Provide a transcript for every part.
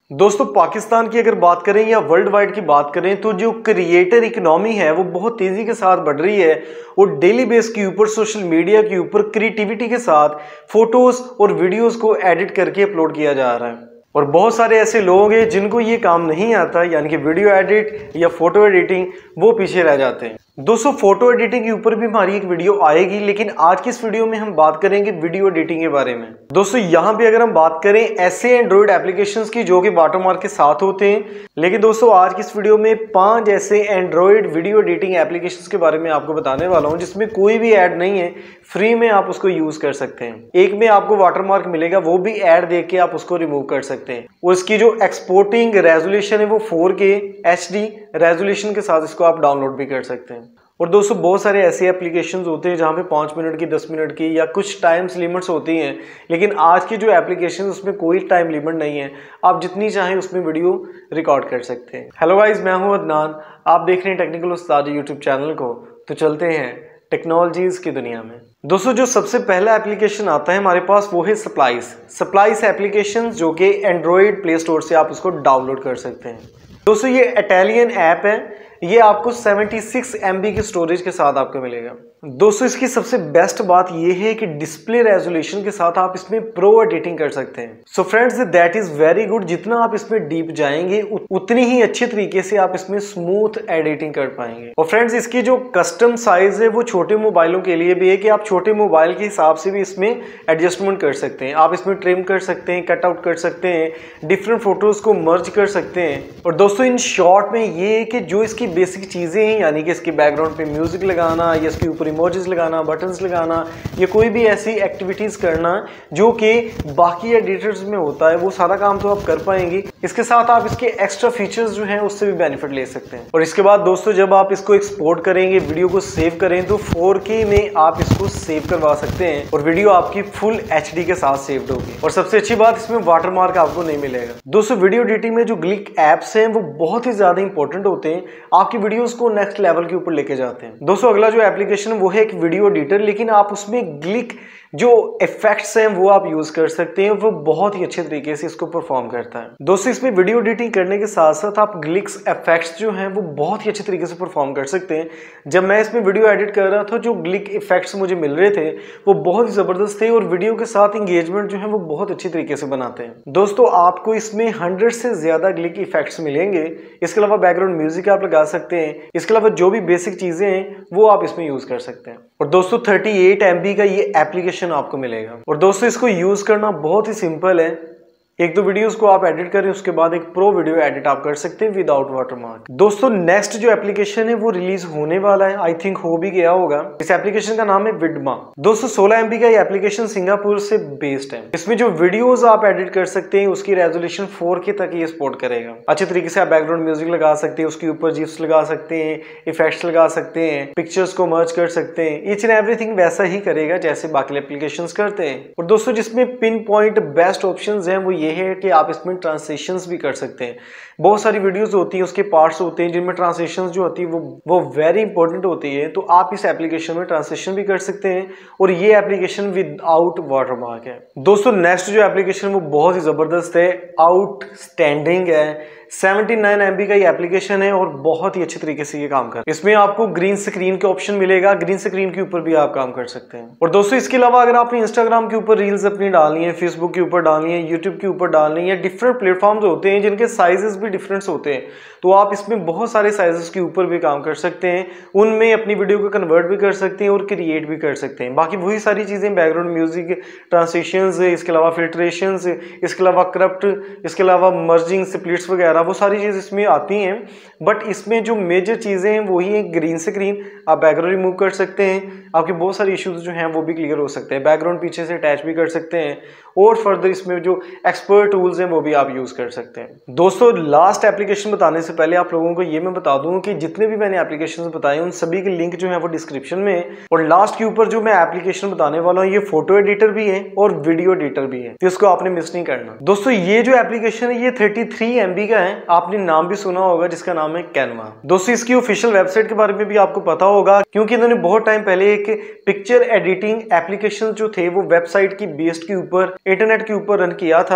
दोस्तों पाकिस्तान की अगर बात करें या वर्ल्ड वाइड की बात करें तो जो क्रिएटर इकोनॉमी है वो बहुत तेजी के साथ बढ़ रही है और डेली बेस के ऊपर सोशल मीडिया के ऊपर क्रिएटिविटी के साथ फोटोज और वीडियोस को एडिट करके अपलोड किया जा रहा है। और बहुत सारे ऐसे लोग हैं जिनको ये काम नहीं आता, यानी कि वीडियो एडिट या फोटो एडिटिंग, वो पीछे रह जाते हैं। दोस्तों फोटो एडिटिंग के ऊपर भी हमारी एक वीडियो आएगी, लेकिन आज की इस वीडियो में हम बात करेंगे वीडियो एडिटिंग के बारे में। दोस्तों यहाँ पे अगर हम बात करें ऐसे एंड्रॉइड एप्लीकेशंस की जो कि वाटरमार्क के साथ होते हैं, लेकिन दोस्तों आज की इस वीडियो में 5 ऐसे एंड्रॉइड वीडियो एडिटिंग एप्लीकेशंस के बारे में आपको बताने वाला हूँ जिसमें कोई भी ऐड नहीं है, फ्री में आप उसको यूज कर सकते हैं। एक में आपको वाटरमार्क मिलेगा, वो भी ऐड देख के आप उसको रिमूव कर सकते हैं। और इसकी जो एक्सपोर्टिंग रेजोल्यूशन है वो 4K HD रेजोल्यूशन के साथ इसको आप डाउनलोड भी कर सकते हैं। और दोस्तों बहुत सारे ऐसे एप्लीकेशंस होते हैं जहाँ पे 5 मिनट की, 10 मिनट की या कुछ टाइम्स लिमिट्स होती हैं, लेकिन आज की जो एप्लीकेशन उसमें कोई टाइम लिमिट नहीं है, आप जितनी चाहें उसमें वीडियो रिकॉर्ड कर सकते हैं। हेलो गाइस, मैं हूं अदनान, आप देख रहे हैं टेक्निकल उस्ताद यूट्यूब चैनल को। तो चलते हैं टेक्नोलॉजीज की दुनिया में। दोस्तों जो सबसे पहला एप्लीकेशन आता है हमारे पास वो है स्प्लाइस एप्लीकेशन, जो कि एंड्रॉइड प्ले स्टोर से आप उसको डाउनलोड कर सकते हैं। दोस्तों ये इटालियन ऐप है, ये आपको 76 MB की स्टोरेज के साथ आपको मिलेगा। दोस्तों इसकी सबसे बेस्ट बात ये है कि डिस्प्ले रेजोल्यूशन के साथ आप इसमें प्रो एडिटिंग कर सकते हैं। So friends that is very good. जितना आप इसमें डीप जाएंगे उतनी ही अच्छे तरीके से आप इसमें स्मूथ एडिटिंग कर पाएंगे। और फ्रेंड्स इसकी जो कस्टम साइज है वो छोटे मोबाइलों के लिए भी है कि आप छोटे मोबाइल के हिसाब से भी इसमें एडजस्टमेंट कर सकते हैं। आप इसमें ट्रिम कर सकते हैं, कट आउट कर सकते हैं, डिफरेंट फोटोज को मर्ज कर सकते हैं। और दोस्तों इन शॉर्ट में ये है कि जो इसकी बेसिक चीजें हैं, यानी कि इसके बैकग्राउंड पे म्यूजिक लगाना या इसके ऊपर इमोजीज लगाना, बटन्स लगाना, या कोई भी ऐसी एक्टिविटीज करना जो कि बाकी एडिटर्स में होता है, वो सारा काम तो आप कर पाएंगे। इसके साथ आप इसके एक्स्ट्रा फीचर्स जो हैं उससे भी बेनिफिट ले सकते हैं। और इसके बाद दोस्तों जब आप इसको एक्सपोर्ट करेंगे, वीडियो को सेव करें, तो 4K में आप इसको सेव करवा सकते हैं और वीडियो आपकी फुल HD के साथ सेव्ड होगी। और सबसे अच्छी बात, इसमें वाटरमार्क आपको नहीं मिलेगा। दोस्तों वीडियो एडिटिंग में जो ग्लिक एप्स हैं वो बहुत ही ज्यादा इंपॉर्टेंट होते हैं, आपकी वीडियोस को नेक्स्ट लेवल के ऊपर लेके जाते हैं। दोस्तों अगला जो एप्लीकेशन वो है एक वीडियो एडिटर, लेकिन आप उसमें ग्लिक जो इफेक्ट्स हैं वो आप यूज कर सकते हैं, वो बहुत ही अच्छे तरीके से इसको परफॉर्म करता है। दोस्तों इसमें वीडियो एडिटिंग करने के साथ साथ आप ग्लिक्स इफेक्ट्स जो हैं वो बहुत ही अच्छे तरीके से परफॉर्म कर सकते हैं। जब मैं इसमें वीडियो एडिट कर रहा था, जो ग्लिक इफेक्ट्स मुझे मिल रहे थे वो बहुत ही जबरदस्त थे और वीडियो के साथ इंगेजमेंट जो है वो बहुत अच्छी तरीके से बनाते हैं। दोस्तों आपको इसमें 100 से ज्यादा ग्लिक इफेक्ट्स मिलेंगे। इसके अलावा बैकग्राउंड म्यूजिक आप लगा सकते हैं। इसके अलावा जो भी बेसिक चीजें हैं वो आप इसमें यूज कर सकते हैं। और दोस्तों 38 MB का ये एप्लीकेशन आपको मिलेगा। और दोस्तों इसको यूज करना बहुत ही सिंपल है। एक दो वीडियोस को आप एडिट करें, उसके बाद एक प्रो वीडियो एडिट आप कर सकते हैं विदाउट वाटरमार्क। दोस्तों नेक्स्ट जो एप्लीकेशन है वो रिलीज होने वाला है, आई थिंक हो भी गया होगा। इस एप्लीकेशन का नाम है विडमा। दोस्तों 16 MB का ये एप्लीकेशन सिंगापुर से बेस्ड है। इसमें जो वीडियोस आप एडिट कर सकते हैं उसकी रेजोल्यूशन 4K तक ये सपोर्ट करेगा। अच्छे तरीके से आप बैकग्राउंड म्यूजिक लगा सकते हैं, उसके ऊपर जिप्स लगा सकते हैं, इफेक्ट्स लगा सकते हैं, पिक्चर्स को मर्ज कर सकते हैं। ईच एंड एवरीथिंग वैसा ही करेगा जैसे बाकी एप्लीकेशंस करते हैं। और दोस्तों जिसमें पिन पॉइंट बेस्ट ऑप्शन है वो ये है कि आप इसमें ट्रांसलेशंस भी कर सकते हैं। बहुत सारी वीडियोस होती हैं, उसके पार्ट्स होते हैं जिनमें ट्रांसलेशंस जो होती है वो वेरी इंपॉर्टेंट होती है, तो आप इस एप्लीकेशन में ट्रांसलेशन भी कर सकते हैं। और ये एप्लीकेशन विदाउट वाटरमार्क है। दोस्तों नेक्स्ट जो एप्लीकेशन वो बहुत ही जबरदस्त है, आउटस्टैंडिंग है। 79 MB का ये एप्लीकेशन है और बहुत ही अच्छे तरीके से ये काम कर। इसमें आपको ग्रीन स्क्रीन का ऑप्शन मिलेगा, ग्रीन स्क्रीन के ऊपर भी आप काम कर सकते हैं। और दोस्तों इसके अलावा अगर आपने इंस्टाग्राम के ऊपर रील्स अपनी डालनी है, फेसबुक के ऊपर डालनी है, यूट्यूब के ऊपर डालनी है, या डिफरेंट प्लेटफॉर्म्स होते हैं जिनके साइजेस भी डिफरेंट होते हैं, तो आप इसमें बहुत सारे साइजेस के ऊपर भी काम कर सकते हैं। उनमें अपनी वीडियो को कन्वर्ट भी कर सकते हैं और क्रिएट भी कर सकते हैं। बाकी वही सारी चीजें, बैकग्राउंड म्यूजिक, ट्रांसलेशंस, इसके अलावा फिल्ट्रेशंस, इसके अलावा करप्ट, इसके अलावा मर्जिंग, स्प्लिट्स वगैरह, वो सारी चीज इसमें आती हैं। बट इसमें जो मेजर चीजें हैं वही है ग्रीन स्क्रीन, आप बैकग्राउंड रिमूव कर सकते हैं, आपके बहुत सारे इश्यूज जो हैं वो भी क्लियर हो सकते हैं, बैकग्राउंड पीछे से अटैच भी कर सकते हैं, और फर्दर इसमें जो एक्सपर्ट टूल्स हैं वो भी आप यूज कर सकते हैं। दोस्तों लास्ट एप्लीकेशन बताने से पहले आप लोगों को ये मैं बता दूं कि जितने भी मैंने एप्लीकेशन बताए उन सभी के लिंक जो है वो डिस्क्रिप्शन में है। और लास्ट के ऊपर जो मैं एप्लीकेशन बताने वाला हूँ ये फोटो एडिटर भी है और वीडियो एडिटर भी है, तो इसको आपने मिस नहीं करना। दोस्तों ये जो एप्लीकेशन है ये 33 MB का है, आपने नाम भी सुना होगा जिसका नाम है कैनवा। दोस्तों इसकी ऑफिशियल वेबसाइट के बारे में भी आपको पता होगा, क्योंकि इन्होंने बहुत टाइम पहले एक पिक्चर एडिटिंग एप्लीकेशन जो थे वो वेबसाइट की बेस्ड के ऊपर, इंटरनेट के ऊपर रन किया था।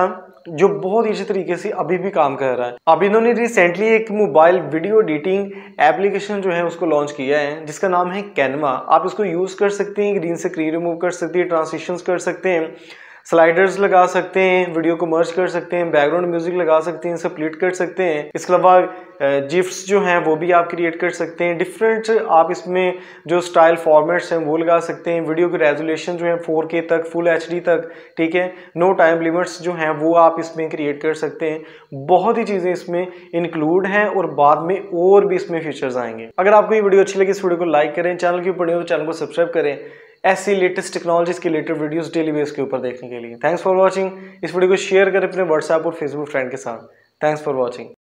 जो बहुत ही अच्छे तरीके से अभी भी काम कर रहा है। अब इन्होंने रिसेंटली एक मोबाइल वीडियो एडिटिंग एप्लीकेशन जो है उसको लॉन्च किया है जिसका नाम है कैनवा। आप इसको यूज कर सकते हैं, ग्रीन स्क्रीन रिमूव कर सकते हैं, ट्रांसिशंस कर सकते हैं, स्लाइडर्स लगा सकते हैं, वीडियो को मर्ज कर सकते हैं, बैकग्राउंड म्यूजिक लगा सकते हैं, स्प्लिट कर सकते हैं। इसके अलावा जिफ्स जो हैं वो भी आप क्रिएट कर सकते हैं। डिफरेंट आप इसमें जो स्टाइल फॉर्मेट्स हैं वो लगा सकते हैं। वीडियो की रेजोल्यूशन जो है 4K तक, फुल HD तक, ठीक है। नो टाइम लिमिट्स जो हैं वो आप इसमें क्रिएट कर सकते हैं। बहुत ही चीज़ें इसमें इंक्लूड हैं और बाद में और भी इसमें फीचर्स आएंगे। अगर आपको ये वीडियो अच्छी लगी इस वीडियो को लाइक करें, चैनल के ऊपर नहीं हो तो चैनल को सब्सक्राइब करें ऐसी लेटेस्ट टेक्नोलॉजीज के रिलेटेड वीडियोस डेली बेस के ऊपर देखने के लिए। Thanks for watching. इस वीडियो को शेयर करें अपने व्हाट्सएप और फेसबुक फ्रेंड के साथ। Thanks for watching.